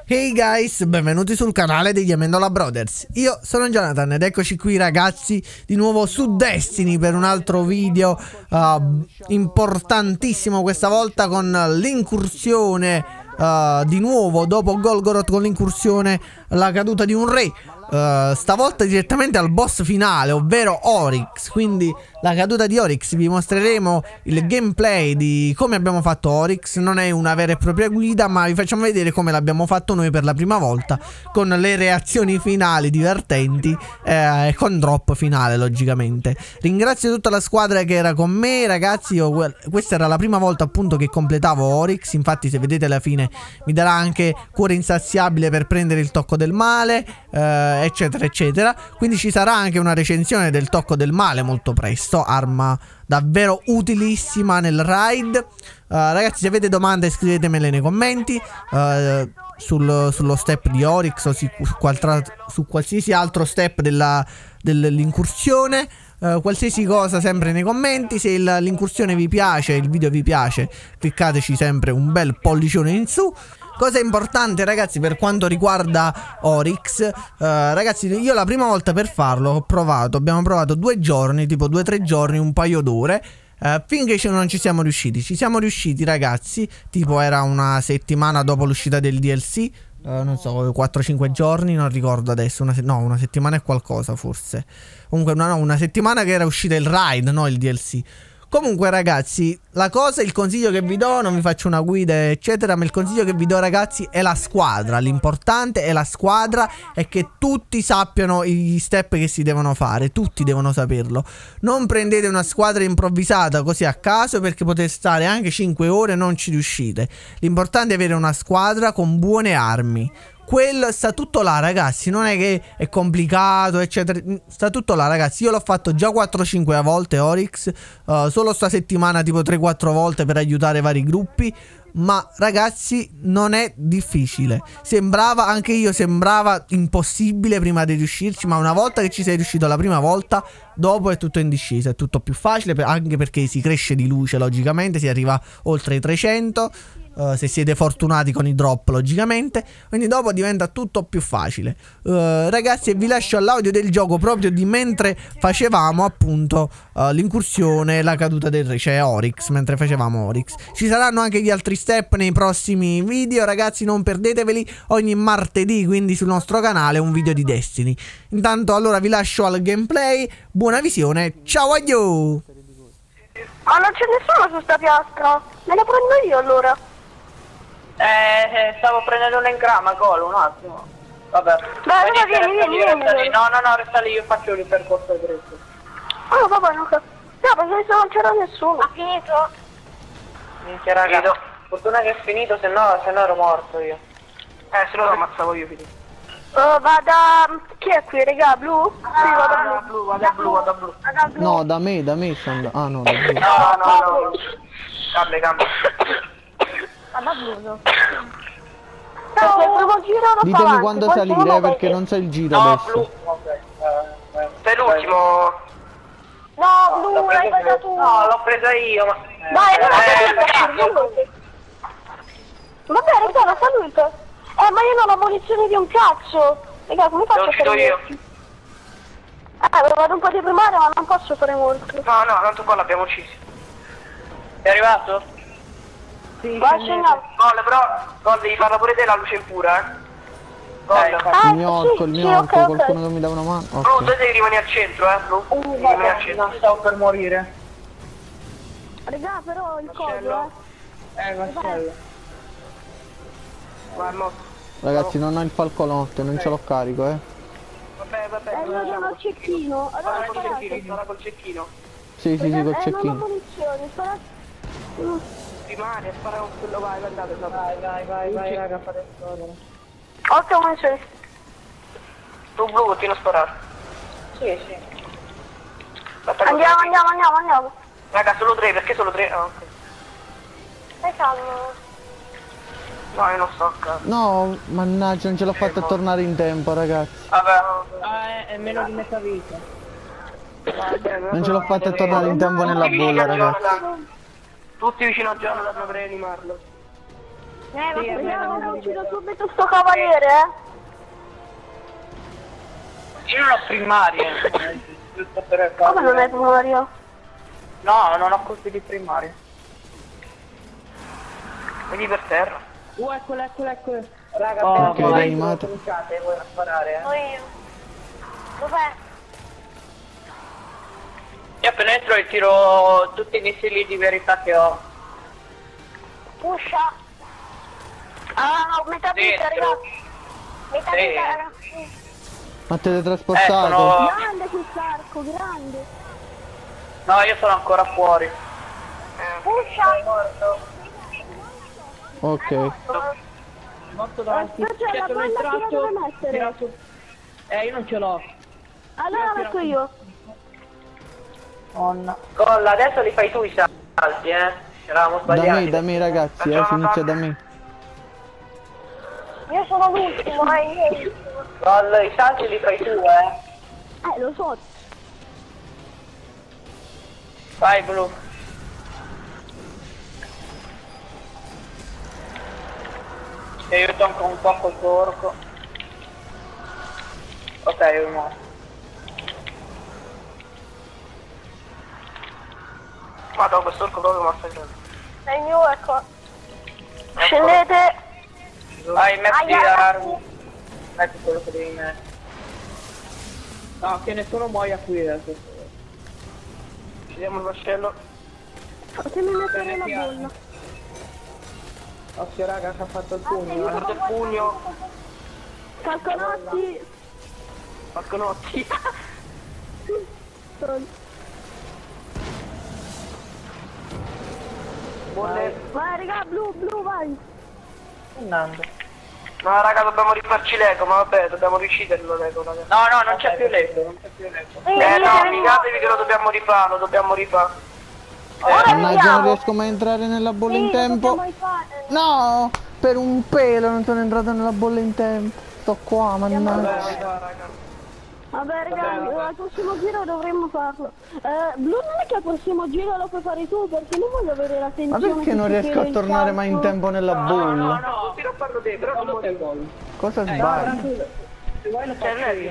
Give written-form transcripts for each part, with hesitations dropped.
Hey guys, benvenuti sul canale degli Amendola Brothers. Io sono Jonathan ed eccoci qui ragazzi di nuovo su Destiny per un altro video importantissimo, questa volta con l'incursione di nuovo dopo Golgoroth, con l'incursione la caduta di un re. Stavolta direttamente al boss finale, ovvero Oryx. Quindi la caduta di Oryx, vi mostreremo il gameplay di come abbiamo fatto Oryx. Non è una vera e propria guida, ma vi facciamo vedere come l'abbiamo fatto noi per la prima volta, con le reazioni finali divertenti e con drop finale logicamente. Ringrazio tutta la squadra che era con me ragazzi. Questa era la prima volta appunto che completavo Oryx. Infatti se vedete alla fine mi darà anche cuore insaziabile per prendere il tocco del male, eccetera eccetera. Quindi ci sarà anche una recensione del tocco del male molto presto, arma davvero utilissima nel raid. Ragazzi, se avete domande scrivetemele nei commenti, sullo step di Oryx o su qualsiasi altro step dell'incursione. Qualsiasi cosa sempre nei commenti. Se l'incursione vi piace, il video vi piace, cliccateci sempre un bel pollicione in su. Cosa importante ragazzi per quanto riguarda Oryx, ragazzi, io la prima volta per farlo abbiamo provato 2 giorni, tipo 2-3 giorni, un paio d'ore, finché non ci siamo riusciti. Ci siamo riusciti ragazzi, tipo era una settimana dopo l'uscita del DLC, non so, 4-5 giorni, non ricordo adesso, una settimana e qualcosa forse. Comunque una settimana che era uscita il raid, no il DLC. Comunque ragazzi, il consiglio che vi do, non vi faccio una guida eccetera, ma il consiglio che vi do ragazzi è la squadra. L'importante è la squadra e che tutti sappiano gli step che si devono fare, tutti devono saperlo. Non prendete una squadra improvvisata così a caso, perché potete stare anche 5 ore e non ci riuscite. L'importante è avere una squadra con buone armi. Quello sta tutto là ragazzi, non è che è complicato eccetera, sta tutto là ragazzi. Io l'ho fatto già 4-5 volte Oryx, solo sta settimana tipo 3-4 volte per aiutare vari gruppi. Ma ragazzi non è difficile. Anche io sembrava impossibile prima di riuscirci, ma una volta che ci sei riuscito la prima volta, dopo è tutto in discesa, è tutto più facile, anche perché si cresce di luce logicamente, si arriva oltre i 300, se siete fortunati con i drop logicamente. Quindi dopo diventa tutto più facile. Ragazzi, vi lascio all'audio del gioco proprio di mentre facevamo appunto l'incursione, la caduta del re, cioè Oryx, mentre facevamo Oryx. Ci saranno anche gli altri step nei prossimi video ragazzi, non perdeteveli, ogni martedì quindi sul nostro canale un video di Destiny. Intanto allora vi lascio al gameplay, buona visione, ciao addio. Ma non c'è nessuno su sta piastra, me la prendo io allora. Stavo prendendo un engramma, Golo, un attimo. Vabbè. Vieni. No, resta lì, io faccio il percorso diretto. Oh, vabbè, no, perché non c'era nessuno. Ha finito? Minchia raga, fortuna che è finito, se no ero morto io. Se no lo ammazzavo io, finito. Chi è qui, raga? Blu? Sì, vado a blu. No, da me sono. Ah no, da blu. No. Cambia. Vado a blu. Perché il primo giro lo ditemi avanti, quando salire perché non so il giro adesso. Blu. Sei l'ultimo. No, blu, l'hai presa tu. No, l'ho presa io, ma... Dai, vabbè, raga, salute. Ma io non ho munizioni di un cazzo. Raga, come faccio a fare io? Vado un po' di primaria, ma non posso fare molto. No, tanto qua l'abbiamo ucciso. È arrivato? Sì. Vai, scendiamo. Gol, devi farla pure te la luce impura, Il mio orco, qualcuno che mi dà una mano. Blu, te devi rimanere al centro, Blu. Devi rimanere al centro. Stavo per morire. Raga, però il coso, Marcello. Guarda, ragazzi, non ho il falconotto, non ce l'ho carico, Vabbè. Io sono al cecchino. Spara col cecchino. Sì, col Non ho cecchino. munizioni, Rimane, spara con quello, vai, andate. Vai, raga, fate storia. 8 munizioni. Tu Blu, continua a sparare. Sì. Andiamo. Raga, solo 3, perché solo 3? Ah, ok. Stai calmo. No, io non sto a casa. No, mannaggia, non ce l'ho fatta a tornare in tempo, ragazzi. Vabbè. È meno di metà vita. Non ce l'ho fatta a tornare in tempo nella bolla, ragazzi. Tutti vicino a Jonathan per rianimarlo. Ma speriamo che uccido subito sto cavaliere, Io non ho primarie. Giusto per Come non è primario? No, non ho colpi di primarie. Vedi per terra. Eccolo. Raga, Ok, appena voi animato. cominciate voi a sparare, Sono io. Dov'è? Io appena entro e tiro tutti i missili di verità che ho. Pusha. Ah, ho metà vita, Dentro. ragazzi. Metà Sì. vita, ragazzi. Ma teletrasportato? Sono... Grande quest'arco, grande. No, io sono ancora fuori. Pusha. Ok. Morto davanti. Aspetta, la palla chi la deve mettere? Io non ce l'ho. Allora la metto io. Colla, adesso li fai tu i salti, Eravamo sbagliati. Da me ragazzi, si inizia da me. Io sono l'ultimo, Colla, i salti li fai tu, lo so. Vai, blu. Ti aiuto anche un po' col porco. Ok, io morto. Madonna, quest'orco proprio massacrato. È il mio, ecco. Scendete. Vai, metti Aia, l'arma. Metti quello che devi mettere. No, che nessuno muoia qui adesso. Scegliamo il vascello. Fatemi mettere la bolla. Occhio raga, che ha fatto il pugno. Guarda il pugno. Falconotti. Falconotti. Bolle. Vai, raga, blu, vai. Andando. No raga, dobbiamo rifarci l'eco, ma vabbè, dobbiamo riuscirlo l'eco, raga. No, non c'è più l'eco, non c'è più l'eco. No, fidatevi che lo dobbiamo rifare, Mannaggia, non riesco mai a entrare nella bolla in tempo. No, per un pelo non sono entrato nella bolla in tempo. Sto qua, mannaggia. Vabbè, raga, al prossimo giro dovremmo farlo. Blu, non è che al prossimo giro lo puoi fare tu, perché non voglio avere la Ma tensione. perché non riesco a tornare mai in tempo nella bolla? No, ti lo farlo te, però non muori. Cosa sbaglio? Se vuoi lo faccio io.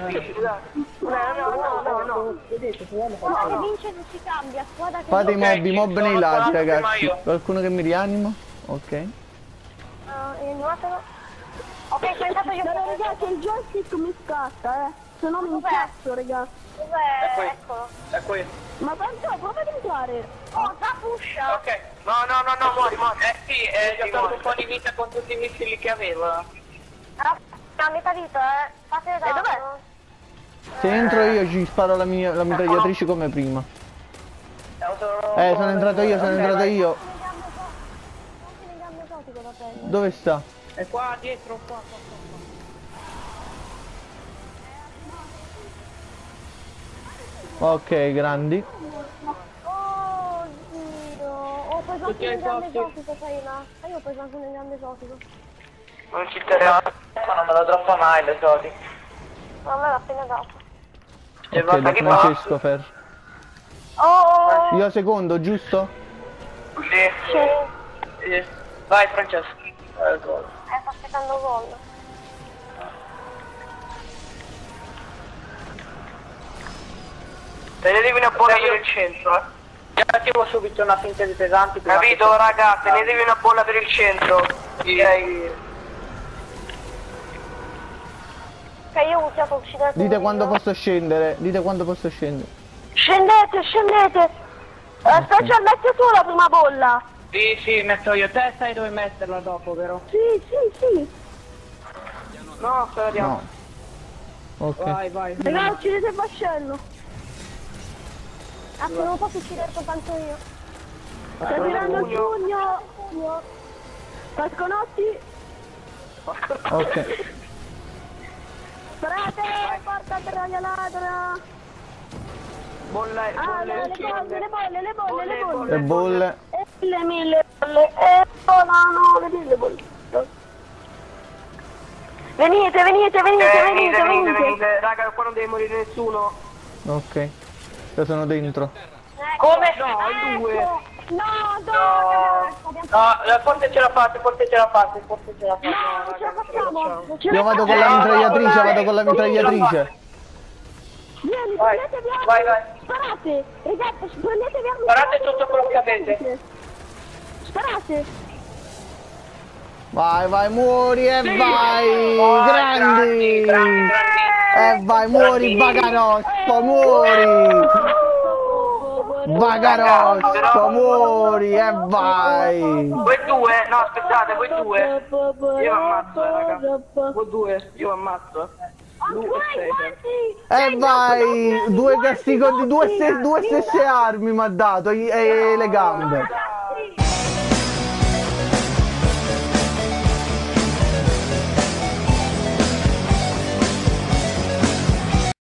No. Squadra che vince non si cambia, squadra che Fate vince. i mob nei lati, prima ragazzi. io. Qualcuno che mi rianima? Ok. Animatelo. Ok, sono entrato io. Però, ragazzi, il joystick mi scatta, se no mi incazzo, ragazzi. Dov'è? Eccolo. È qui. Ma tanto, prova ad entrare. Oh, da pusha. Ok. No, muori. Sì, gli ho tolto un po' di vita con tutti i missili che avevo. A metà vita, fate da. E dov'è? Se entro io ci sparo la mitragliatrice come prima. Sono entrato io. Dove sta? È qua dietro, qua. Ok, grandi. Oh, Dio. Ho preso anche un grande esotico, sai là. Io ho preso anche un grande esotico. Non ci interessa, non me lo troppo mai l'esotico. Ma a me l'ha appena dato. Ok, da Francesco Fer. Oh! Io secondo, giusto? Sì. Vai Francesco. Sta aspettando gol. Tenetevi una bolla per il centro, Io attivo subito una finta di pesanti. Capito, raga, tenetevi una bolla per il centro. Che io ho iniziato a uccidere. Dite quando posso scendere. Scendete. Special, metti tu la prima bolla. Sì, metto io. Te sai dove metterla dopo, vero? Sì. No, speriamo. No. Ok. Vai. Raga, uccidete il vascello. Ah, non posso uccidere soltanto io. Sta tirando il pugno. Falconotti. Ok. Sparate, porta traglia ladra. Bolle. Le bolle. E le 1000 bolle. E volano le 1000 bolle. Venite. Raga, qua non deve morire nessuno. Ok. Io sono dentro. Come? No, in due. forse ce la fate, forse ce la fate. No, non ce la facciamo. Io vado con la mitragliatrice, Vieni, Vai, prendetevi armi. vai. Sparate, ragazzi, prendetevi armi. Sparate tutto quello che avete. Sparate. Vai, muori e vai, grandi. E vai, muori, Bagarotto, muori. Bagarotto, muori e vai. Voi due? No, aspettate, voi due. Io ammazzo, raga. Voi due, io ammazzo. E vai, due stesse armi mi ha dato e le gambe.